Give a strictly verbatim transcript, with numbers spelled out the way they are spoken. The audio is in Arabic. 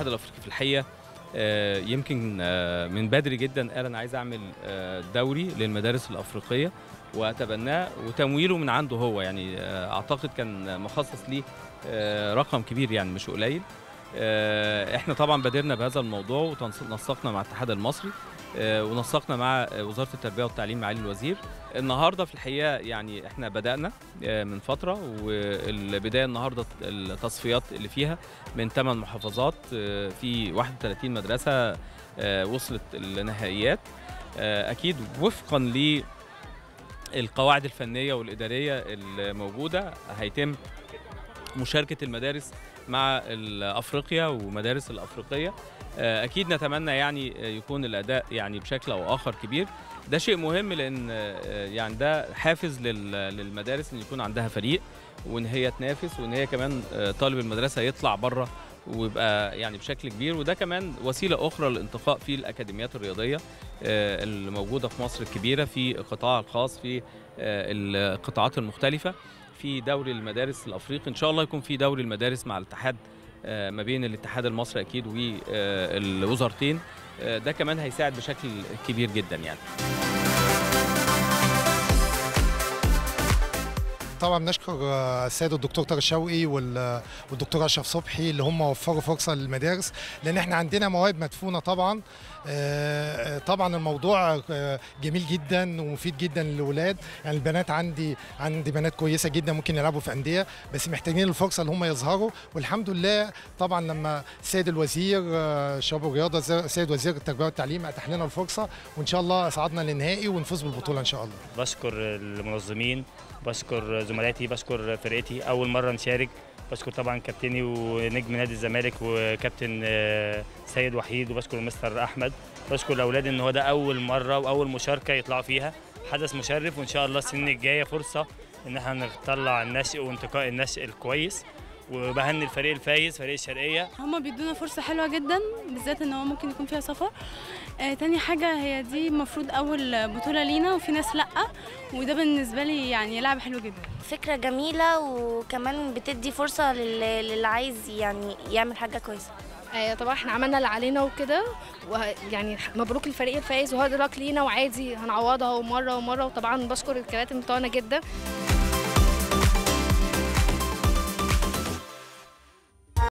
الاتحاد الافريقي في الحقيقه يمكن من بدري جدا قال انا عايز اعمل دوري للمدارس الافريقيه واتبناه وتمويله من عنده هو، يعني اعتقد كان مخصص ليه رقم كبير يعني مش قليل. احنا طبعا بادرنا بهذا الموضوع ونسقنا مع الاتحاد المصري ونسقنا مع وزاره التربيه والتعليم معالي الوزير. النهارده في الحقيقه يعني احنا بدانا من فتره، والبدايه النهارده التصفيات اللي فيها من ثمان محافظات في واحد وثلاثين مدرسه وصلت النهائيات، اكيد وفقا للقواعد الفنيه والاداريه الموجوده. هيتم مشاركه المدارس مع افريقيا ومدارس الافريقيه. اكيد نتمنى يعني يكون الاداء يعني بشكل او اخر كبير. ده شيء مهم لان يعني ده حافز للمدارس ان يكون عندها فريق وان هي تنافس، وان هي كمان طالب المدرسه يطلع بره ويبقى يعني بشكل كبير. وده كمان وسيله اخرى للانتقاء في الاكاديميات الرياضيه الموجوده في مصر الكبيره، في القطاع الخاص، في القطاعات المختلفه، في دوري المدارس الافريقي. ان شاء الله يكون في دوري المدارس مع الاتحاد ما بين الاتحاد المصري اكيد والوزارتين. ده كمان هيساعد بشكل كبير جدا يعني. طبعا بنشكر السيد الدكتور طارق شوقي والدكتور اشرف صبحي اللي هم وفروا فرصه للمدارس، لان احنا عندنا مواهب مدفونه. طبعا طبعا الموضوع جميل جدا ومفيد جدا للاولاد. يعني البنات عندي عندي بنات كويسه جدا ممكن يلعبوا في انديه، بس محتاجين الفرصه اللي هم يظهروا. والحمد لله طبعا لما السيد الوزير الشباب والرياضه السيد وزير التربيه والتعليم اتاح لنا الفرصه، وان شاء الله صعدنا للنهائي ونفوز بالبطوله ان شاء الله. بشكر المنظمين، بشكر زملائي، بشكر فرقتي، اول مره نشارك. بشكر طبعا كابتني ونجم نادي الزمالك وكابتن سيد وحيد، وبشكر المستر احمد. بشكر الاولاد ان هو ده اول مره واول مشاركه يطلعوا فيها، حدث مشرف. وان شاء الله السنه الجايه فرصه ان احنا نطلع الناشئ وانتقاء الناشئ الكويس. وبهني الفريق الفايز فريق الشرقيه. هما بيدونا فرصه حلوه جدا، بالذات ان هو ممكن يكون فيها سفر. آه تاني حاجه هي دي المفروض اول بطوله لينا، وفي ناس لا، وده بالنسبه لي يعني لعبه حلوه جدا. فكره جميله، وكمان بتدي فرصه للي عايز يعني يعمل حاجه كويسه. آه طبعا احنا عملنا اللي علينا وكده، ويعني مبروك الفريق الفايز وهارد لك لينا، وعادي هنعوضها مره ومره. وطبعا بشكر الكباتن بتوعنا جدا.